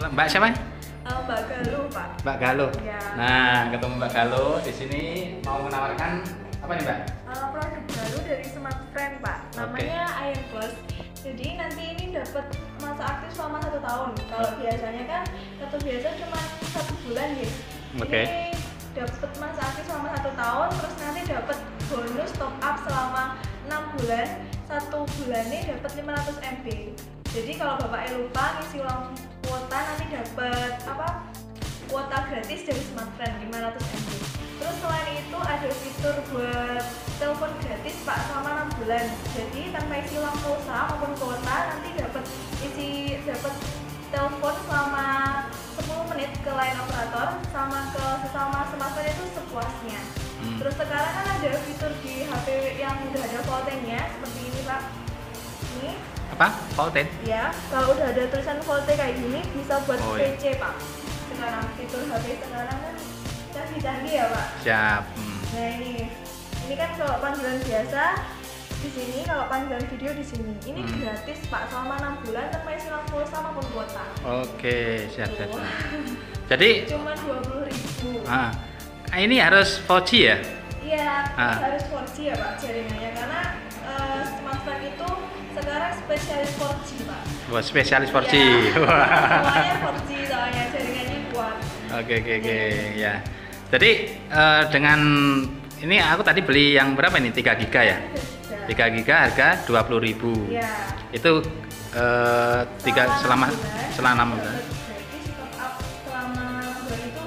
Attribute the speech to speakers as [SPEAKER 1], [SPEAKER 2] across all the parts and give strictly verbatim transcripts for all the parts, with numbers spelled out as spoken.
[SPEAKER 1] Mbak siapa?
[SPEAKER 2] Uh, Mbak Galuh, Pak.
[SPEAKER 1] Mbak Galuh.
[SPEAKER 2] Ya.
[SPEAKER 1] Nah, ketemu Mbak Galuh di sini mau menawarkan apa nih, Mbak?
[SPEAKER 2] Uh, produk baru dari Smart Friend, Pak. Namanya
[SPEAKER 1] Oke.
[SPEAKER 2] Iron Plus. Jadi nanti ini dapat masa aktif selama satu tahun. Kalau biasanya kan kartu biasa cuma satu bulan ya.
[SPEAKER 1] Oke.
[SPEAKER 2] Ini dapat masa aktif selama satu tahun, terus nanti dapat bonus top up selama enam bulan. Satu bulannya dapat lima ratus M B. Jadi kalau bapaknya lupa ngisi ulang kuota nanti dapat apa? Kuota gratis dari Smart Friend lima ratus M B. Terus selain itu ada fitur buat telepon gratis Pak selama enam bulan. Jadi tanpa isi ulang pulsa maupun kuota nanti dapat isi dapat telepon selama sepuluh menit ke line operator sama ke sesama smartphone itu sepuasnya. Hmm. Terus sekarang kan ada fitur di H P yang udah ada voltenya seperti ini Pak. Ini
[SPEAKER 1] Apa? Volten?
[SPEAKER 2] ya, kalau udah ada tulisan volte kayak gini bisa buat
[SPEAKER 1] Oh,
[SPEAKER 2] P C
[SPEAKER 1] iya.
[SPEAKER 2] Pak. Sekarang fitur H P sekarang kan canggih-canggih ya Pak.
[SPEAKER 1] Siap. Hmm.
[SPEAKER 2] Nah ini, ini kan kalau panggilan biasa di sini, kalau panggilan video di sini. Ini
[SPEAKER 1] Hmm.
[SPEAKER 2] gratis Pak selama enam bulan tanpa isi ulang pulsa maupun kuota.
[SPEAKER 1] Oke, siap, siap,
[SPEAKER 2] Tuh.
[SPEAKER 1] siap. Jadi,
[SPEAKER 2] Cuma dua puluh ribu.
[SPEAKER 1] ah, ini harus empat G ya?
[SPEAKER 2] Iya,
[SPEAKER 1] Ah.
[SPEAKER 2] harus empat G ya Pak jaringannya karena uh, smartphone itu sekarang spesialis empat G Pak.
[SPEAKER 1] Wah, spesialis empat G.
[SPEAKER 2] Iya,
[SPEAKER 1] Wah.
[SPEAKER 2] semuanya empat G soalnya jaringannya kuat.
[SPEAKER 1] Oke, oke, oke, ya. Jadi eh, dengan ini aku tadi beli yang berapa ini? tiga giga ya? tiga giga harga dua puluh ribu.
[SPEAKER 2] Iya.
[SPEAKER 1] Itu eh, tiga selama selama enam bulan.
[SPEAKER 2] Gratis top up selama enam bulan itu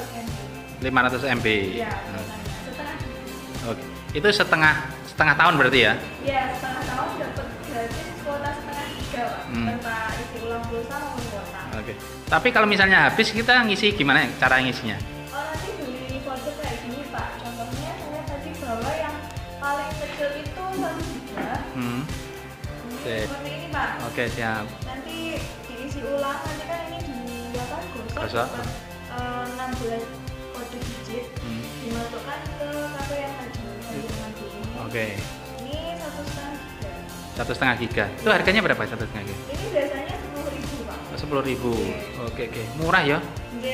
[SPEAKER 1] lima ratus M B.
[SPEAKER 2] Iya,
[SPEAKER 1] Hmm.
[SPEAKER 2] setengah.
[SPEAKER 1] Oke. Itu setengah setengah tahun berarti ya?
[SPEAKER 2] Iya, setengah tahun dapat gratis kuota setengah giga Pak.
[SPEAKER 1] Hmm.
[SPEAKER 2] Tanpa isi ulang pulsa maupun kuota.
[SPEAKER 1] Oke. Tapi kalau misalnya habis kita ngisi gimana cara ngisinya?
[SPEAKER 2] Oh, nanti beli voucher kayak gini Pak. Contohnya saya tadi bawa yang paling kecil itu satu giga.
[SPEAKER 1] Hmm.
[SPEAKER 2] Ini
[SPEAKER 1] Oke.
[SPEAKER 2] seperti ini Pak.
[SPEAKER 1] Oke, siap.
[SPEAKER 2] Nanti diisi ulang, nanti kan ini di apa? Gosok.
[SPEAKER 1] Gosok.
[SPEAKER 2] dapat, eh, enam belas kode digit
[SPEAKER 1] Hmm.
[SPEAKER 2] dimasukkan ke kartu yang tadi. Yang tadi ini.
[SPEAKER 1] Oke.
[SPEAKER 2] Ini satu setengah giga.
[SPEAKER 1] Satu setengah giga. Itu harganya berapa satu setengah giga?
[SPEAKER 2] Ini biasanya sepuluh ribu Pak.
[SPEAKER 1] Sepuluh ribu.
[SPEAKER 2] Oke.
[SPEAKER 1] Oke, oke. Murah ya?
[SPEAKER 2] Oke.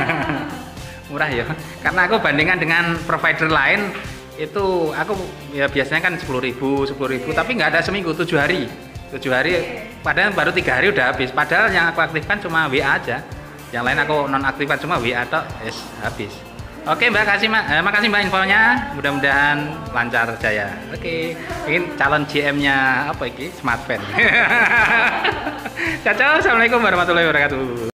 [SPEAKER 1] Murah ya. Karena aku bandingkan dengan provider lain itu aku ya biasanya kan sepuluh ribu, sepuluh ribu,
[SPEAKER 2] Oke.
[SPEAKER 1] tapi nggak ada seminggu, tujuh hari, tujuh hari.
[SPEAKER 2] Oke.
[SPEAKER 1] Padahal baru tiga hari udah habis. Padahal yang aku aktifkan cuma W A aja. Yang lain aku non aktifkan cuma W A tok, yes, habis. Oke Mbak, kasih Mbak. Eh, makasih Mbak infonya. Mudah-mudahan lancar jaya. Oke. Ini calon G M-nya apa ini? Smart Friend. Ciao, ciao. Assalamualaikum warahmatullahi wabarakatuh.